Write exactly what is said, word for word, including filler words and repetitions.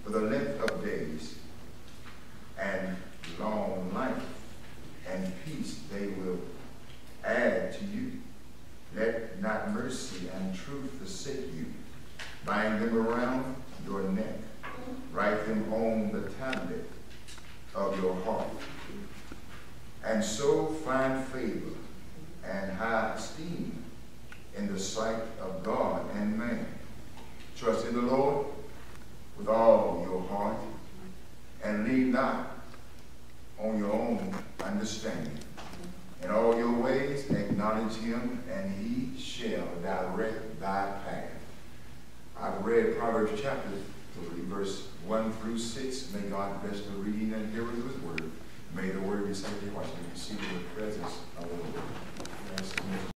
for the length of days, and long life and peace they will add to you. Let not mercy and truth forsake you. Bind them around your neck. Write them on the tablet of your heart. And so find favor and high esteem in the sight of God and man. Trust in the Lord with all your heart, and lean not on your own understanding. In all your ways acknowledge him, and he shall direct thy path. I've read Proverbs chapter three, verse one through six. May God bless the reading and hearing of his word.